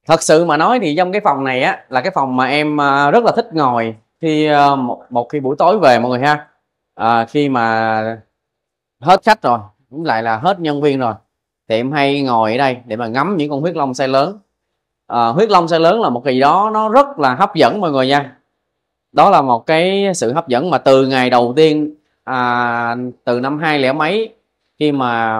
Thật sự mà nói thì trong cái phòng này á là cái phòng mà em rất là thích ngồi khi một khi buổi tối về mọi người ha. Khi mà hết khách rồi, cũng lại là hết nhân viên rồi, thì em hay ngồi ở đây để mà ngắm những con huyết long size lớn. Huyết long size lớn là một cái gì đó nó rất là hấp dẫn mọi người nha. Đó là một cái sự hấp dẫn mà từ ngày đầu tiên, từ năm 2000 mấy, khi mà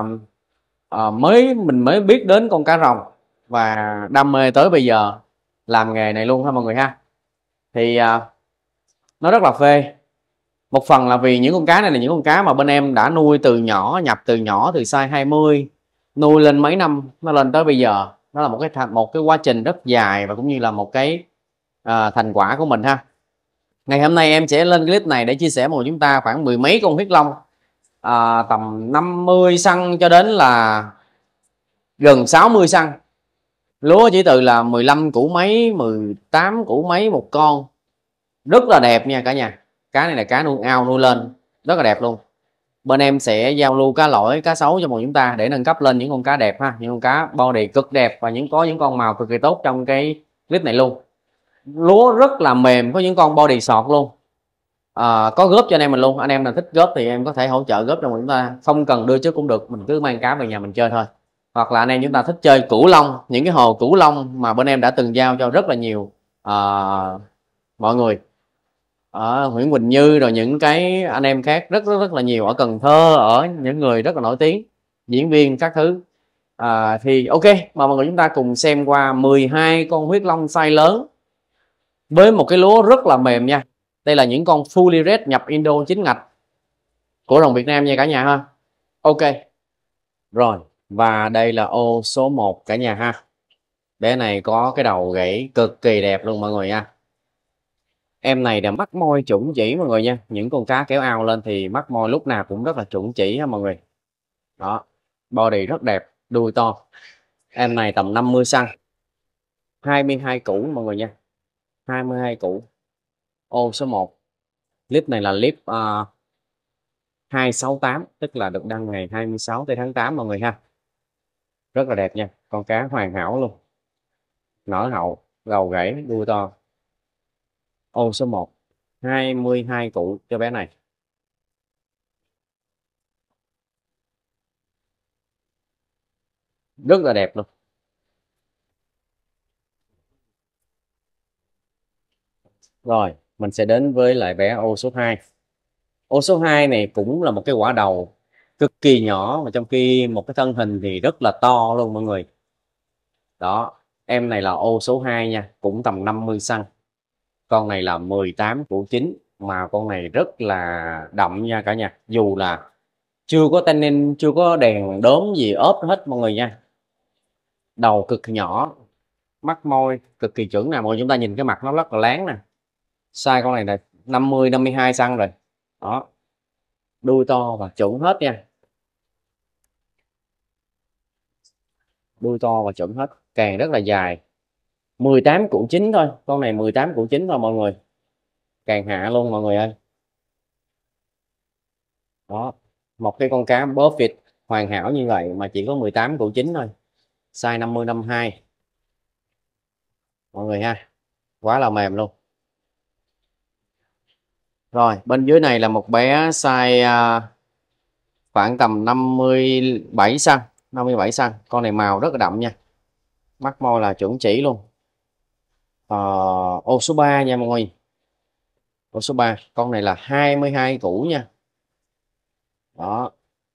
mình mới biết đến con cá rồng và đam mê tới bây giờ làm nghề này luôn ha mọi người ha. Thì nó rất là phê. Một phần là vì những con cá này là những con cá mà bên em đã nuôi từ nhỏ, nhập từ nhỏ, từ size 20, nuôi lên mấy năm nó lên tới bây giờ. Nó là một cái quá trình rất dài và cũng như là một cái thành quả của mình ha. Ngày hôm nay em sẽ lên clip này để chia sẻ cùng chúng ta khoảng mười mấy con huyết long, tầm 50 xăng cho đến là gần 60 xăng. Lúa chỉ từ là 15 củ mấy, 18 củ mấy một con. Rất là đẹp nha cả nhà. Cá này là cá nuôi ao nuôi lên rất là đẹp luôn. Bên em sẽ giao lưu cá lỗi, cá sấu cho mọi chúng ta để nâng cấp lên những con cá đẹp ha, những con cá body cực đẹp và có những con màu cực kỳ tốt trong cái clip này luôn. Lúa rất là mềm, có những con body sọt luôn. Có góp cho anh em mình luôn. Anh em nào thích góp thì em có thể hỗ trợ góp cho mọi chúng ta, không cần đưa trước cũng được, mình cứ mang cá về nhà mình chơi thôi. Hoặc là anh em chúng ta thích chơi cửu long, những cái hồ cửu long mà bên em đã từng giao cho rất là nhiều mọi người ở Nguyễn Quỳnh Như, rồi những cái anh em khác rất là nhiều ở Cần Thơ, ở những người rất là nổi tiếng, diễn viên các thứ. Thì ok, mà mọi người chúng ta cùng xem qua 12 con huyết long size lớn với một cái lúa rất là mềm nha. Đây là những con fully red nhập Indo chính ngạch của rồng Việt Nam nha cả nhà ha. Ok rồi, và đây là ô số 1 cả nhà ha. Bé này có cái đầu gãy cực kỳ đẹp luôn mọi người nha. Em này là mắt môi chuẩn chỉ mọi người nha. Những con cá kéo ao lên thì mắt môi lúc nào cũng rất là chuẩn chỉ ha mọi người. Đó, body rất đẹp, đuôi to. Em này tầm 50 cm, 22 củ mọi người nha. 22 củ. Ô số 1. Clip này là clip 268, tức là được đăng ngày 26 tháng 8 mọi người ha. Rất là đẹp nha, con cá hoàn hảo luôn. Nở hậu, gầu gãy, đuôi to. Ô số 1, 22 củ cho bé này. Rất là đẹp luôn. Rồi, mình sẽ đến với lại bé ô số 2. Ô số 2 này cũng là một cái quả đầu cực kỳ nhỏ, mà trong khi một cái thân hình thì rất là to luôn mọi người. Đó, em này là ô số 2 nha, cũng tầm 50 cm. Con này là 18 củ chín, mà con này rất là đậm nha cả nhà. Dù là chưa có tannin, chưa có đèn đốm gì ốp hết mọi người nha. Đầu cực nhỏ, mắt môi cực kỳ chuẩn nè mọi người, chúng ta nhìn cái mặt nó rất là láng nè. Size con này là 50 52 cm rồi. Đó. Đuôi to và chuẩn hết nha. Đuôi to và chuẩn hết, càng rất là dài. 18 củ chín thôi, con này 18 củ chín thôi mọi người. Càng hạ luôn mọi người ơi. Đó, một cái con cá bóp vịt hoàn hảo như vậy mà chỉ có 18 củ chín thôi. Size 50 52 mọi người ha. Quá là mềm luôn. Rồi, bên dưới này là một bé size khoảng tầm 57 cm, 57 cm. Con này màu rất là đậm nha. Mắt môi là chuẩn chỉ luôn. Ô số 3 nha mọi người. Ô số 3, con này là 22 củ nha. Đó.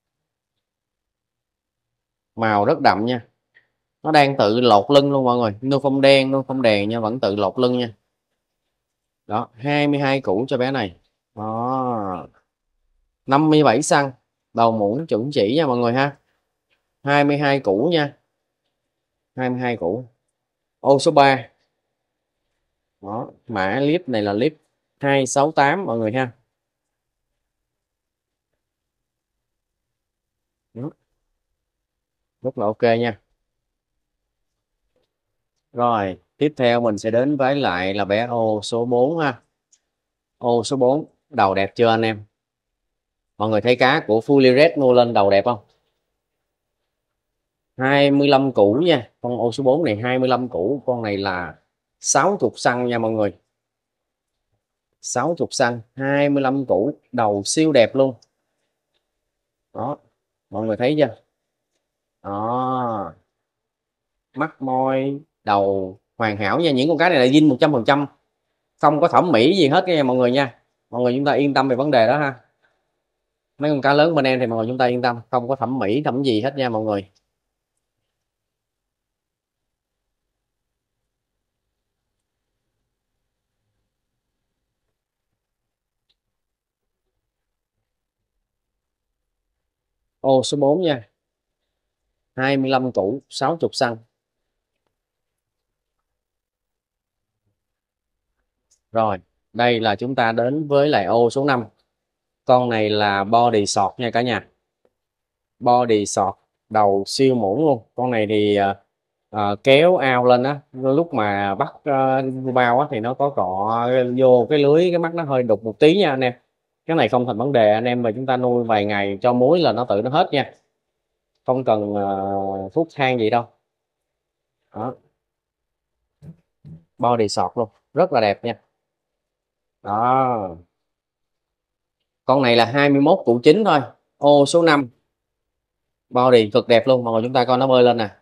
Màu rất đậm nha. Nó đang tự lột lưng luôn mọi người. Nuôi phong đen, nuôi phong đèn nha, vẫn tự lột lưng nha. Đó, 22 củ cho bé này. Đó. 57 cm. Đầu muỗng chuẩn chỉ nha mọi người ha. 22 củ nha. 22 củ. Ô số 3. Đó, mã clip này là clip 268 mọi người ha. Đó. Rất là ok nha. Rồi, tiếp theo mình sẽ đến với lại là bé ô số 4 ha. Ô số 4, đầu đẹp chưa anh em? Mọi người thấy cá của Fully Red nuôi lên đầu đẹp không? 25 củ nha, con ô số 4 này 25 củ, con này là 60 xăng nha mọi người. 60 xăng 25 củ, đầu siêu đẹp luôn đó, mọi người thấy chưa đó, mắt môi đầu hoàn hảo nha. Những con cá này là zin 100%, không có thẩm mỹ gì hết nha mọi người nha. Mọi người chúng ta yên tâm về vấn đề đó ha. Mấy con cá lớn bên em thì mọi người chúng ta yên tâm, không có thẩm mỹ thẩm gì hết nha mọi người. Ô số 4 nha, 25 củ 60 xăng. Rồi đây là chúng ta đến với lại ô số 5. Con này là body sọt nha cả nhà. Body sọt, đầu siêu muỗng luôn. Con này thì kéo ao lên á, lúc mà bắt bao á thì nó có cọ vô cái lưới, cái mắt nó hơi đục một tí nha anh em. Cái này không thành vấn đề anh em, mà chúng ta nuôi vài ngày cho muối là nó tự nó hết nha, không cần thuốc thang gì đâu đó. Body sọt luôn, rất là đẹp nha đó. Con này là 21 củ chính thôi, ô số 5. Body cực đẹp luôn, mọi người chúng ta coi nó bơi lên nè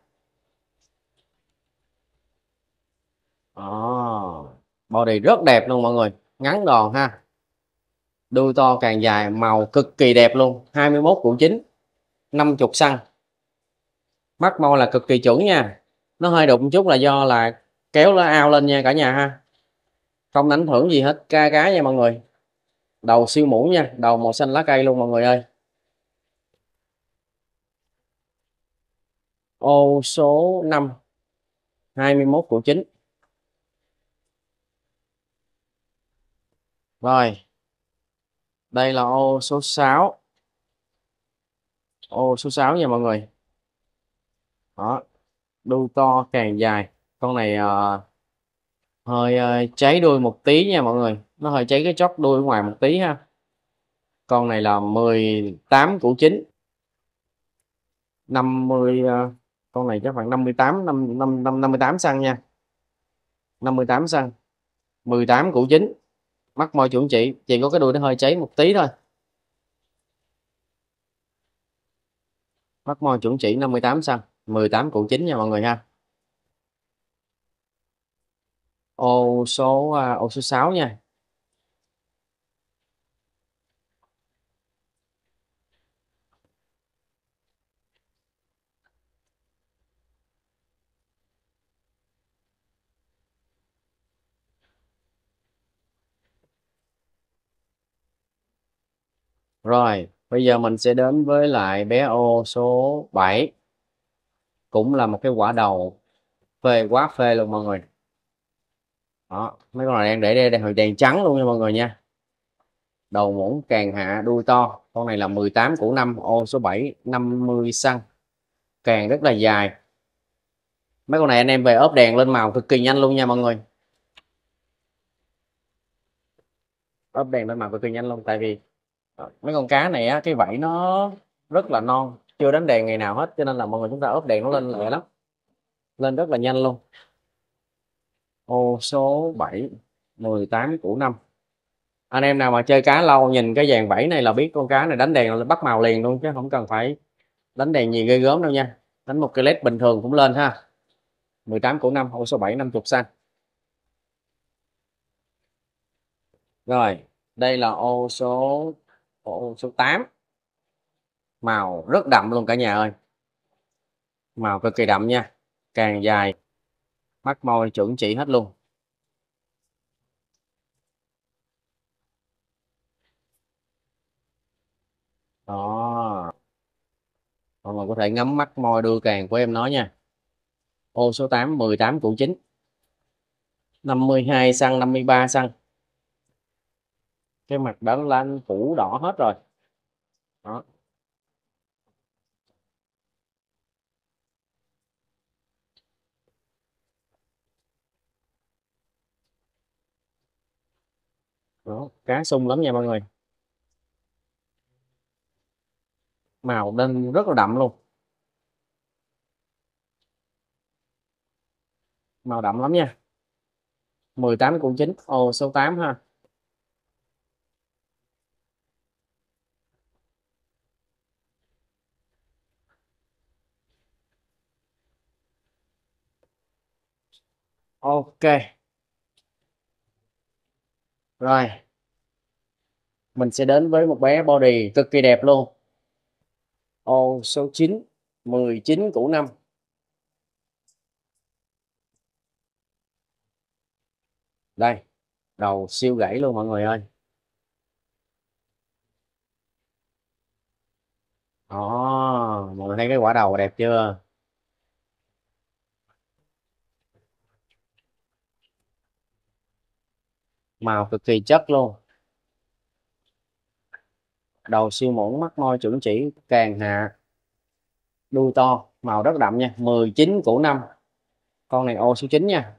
đó. Body rất đẹp luôn mọi người, ngắn đòn ha, đuôi to càng dài, màu cực kỳ đẹp luôn. 21 củ chính, 50 xăng, mắt môi là cực kỳ chuẩn nha. Nó hơi đụng chút là do là kéo nó ao lên nha cả nhà ha, không ảnh hưởng gì hết ca cá nha mọi người. Đầu siêu muỗng nha, đầu màu xanh lá cây luôn mọi người ơi. Ô số 5, 21 củ chính. Rồi đây là ô số 6. Ô số 6 nha mọi người đó, đuôi to càng dài. Con này hơi cháy đuôi một tí nha mọi người, nó hơi cháy cái chóp đuôi ở ngoài một tí ha. Con này là 18 củ chính, 50 con này chắc khoảng 58 58 xăng nha, 58 xăng, 18 củ chính, mắt môi chuẩn chỉ có cái đuôi nó hơi cháy một tí thôi. Mắt môi chuẩn chỉ 58 xăng, 18 củ chính nha mọi người ha. Ô số 6 nha. Rồi bây giờ mình sẽ đến với lại bé ô số 7, cũng là một cái quả đầu phê quá phê luôn mọi người đó. Mấy con này đang để đây, đây hồi đèn trắng luôn nha mọi người nha. Đầu muỗng càng hạ, đuôi to. Con này là 18 củ 5, ô số 7, 50 xăng, càng rất là dài. Mấy con này anh em về ốp đèn lên màu cực kỳ nhanh luôn nha mọi người. Ốp đèn lên màu cực kỳ nhanh luôn, tại vì mấy con cá này á, cái vảy nó rất là non, chưa đánh đèn ngày nào hết, cho nên là mọi người chúng ta ốp đèn nó lên lẹ lắm, lên rất là nhanh luôn. Ô số 7, 18 củ 5. Anh em nào mà chơi cá lâu nhìn cái dàn vảy này là biết con cá này đánh đèn là bắt màu liền luôn, chứ không cần phải đánh đèn gì ghê gớm đâu nha, đánh một cái led bình thường cũng lên ha. 18 củ 5, ô số 7, 50 xăng. Rồi đây là ô số 8, màu rất đậm luôn cả nhà ơi, màu cực kỳ đậm nha, càng dài, mắt môi chuẩn chỉ hết luôn đó. Mọi người có thể ngắm mắt môi đuôi càng của em nó nha. Ô số 8, 18 củ chính, 52 xăng, 53 xăng, cái mặt đã lan phủ đỏ hết rồi đó. Đó, cá sung lắm nha mọi người, màu đen rất là đậm luôn. màu đậm lắm nha. 18 củ chín, ô số 8 ha. Ok rồi, mình sẽ đến với một bé body cực kỳ đẹp luôn. Ô số 9, 19 củ năm. Đây, đầu siêu gãy luôn mọi người ơi. Ồ, mọi người thấy cái quả đầu đẹp chưa? Màu cực kỳ chất luôn. Đầu siêu muỗng, mắt môi chuẩn chỉ, càng hạ, đuôi to, màu rất đậm nha. 19 củ năm. Con này ô số 9 nha.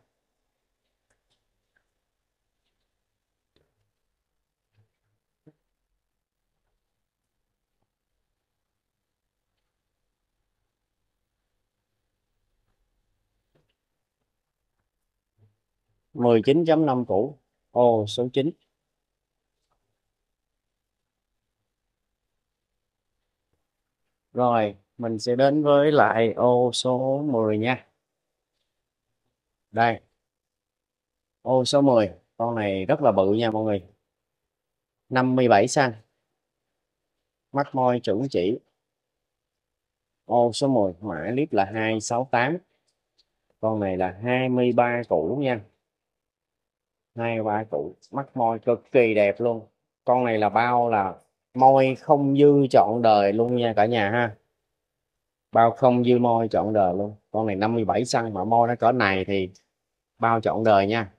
19.5 củ, ô số 9. Rồi, mình sẽ đến với lại ô số 10 nha. Đây, ô số 10. Con này rất là bự nha mọi người. 57 cm. Mắt môi chuẩn chỉ. Ô số 10, mã clip là 268. Con này là 23 củ nha. 23 củ, mắt môi cực kỳ đẹp luôn. Con này là bao là môi không dư trọn đời luôn nha cả nhà ha. Bao không dư môi trọn đời luôn. Con này 57 cm mà môi nó cỡ này thì bao trọn đời nha.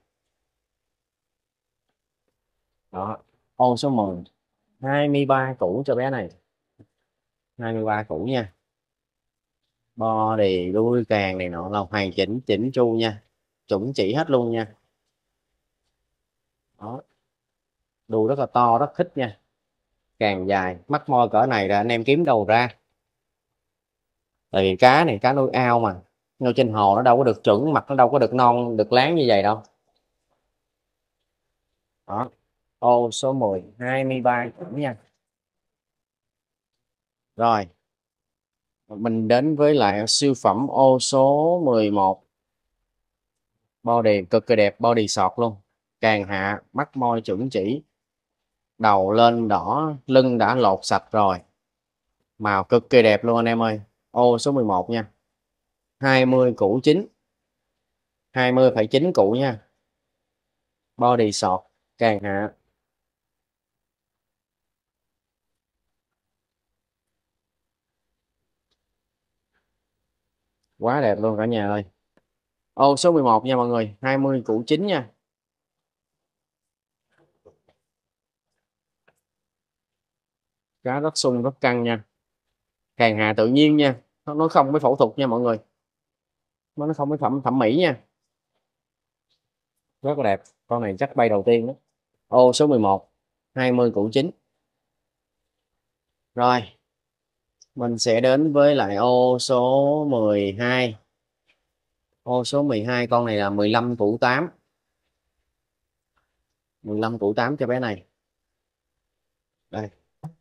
Đó, ô số 10, 23 củ cho bé này. 23 củ nha. Body đuôi càng này nọ là hoàn chỉnh chỉnh chu nha, chuẩn chỉ hết luôn nha. Đó, đuôi rất là to, rất thích nha. Càng dài, mắt môi cỡ này là anh em kiếm đâu ra. Tại vì cá này cá nuôi ao mà, nuôi trên hồ nó đâu có được chuẩn, mặt nó đâu có được non được láng như vậy đâu. Đó, ô số 10, 23 củ nha. Rồi, mình đến với lại siêu phẩm ô số 11. Body cực kỳ đẹp, body sọt luôn, càng hạ, mắt môi chuẩn chỉ, đầu lên đỏ, lưng đã lột sạch rồi, màu cực kỳ đẹp luôn anh em ơi. Ô số 11 nha. 20 củ chín, 20,9 củ nha. Body sọt, càng hạ, quá đẹp luôn cả nhà ơi. Ô số 11 nha mọi người, 20 củ chín nha. Cá rất sung rất căng nha, càng hạ tự nhiên nha, nó không với phẫu thuật nha mọi người, nó không với thẩm mỹ nha, rất là đẹp. Con này chắc bay đầu tiên đó. Ô số 11, 20 củ chín. Rồi, mình sẽ đến với lại ô số 12. Ô số 12, con này là 15 củ 8. 15 củ 8 cho bé này. Đây.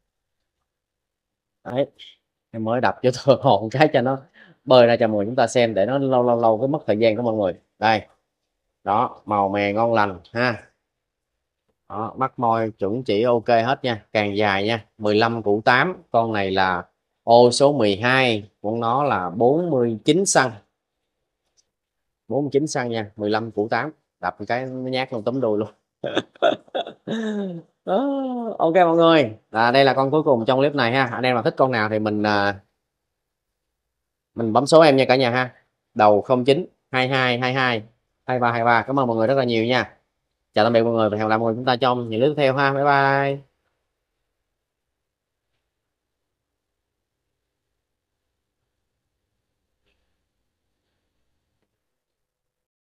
Đấy, em mới đập cho thừa hồn cái cho nó bơi ra cho mọi người chúng ta xem, để nó lâu lâu lâu cái mất thời gian của mọi người. Đây, đó, màu mè ngon lành ha. Đó, mắt môi chuẩn chỉ ok hết nha, càng dài nha. 15 củ 8, con này là ô số 12, của nó là 49 cm. 49 cm nha, 15 củ 8, đập cái nó nhát luôn tấm đuôi luôn. Đó, ok mọi người, đây là con cuối cùng trong clip này ha. Anh em nào thích con nào thì mình bấm số em nha cả nhà ha. Đầu 09 22 22 23 23. Cảm ơn mọi người rất là nhiều nha. Chào tạm biệt mọi người và hẹn gặp lại mọi người chúng ta trong những clip tiếp theo ha. Bye bye.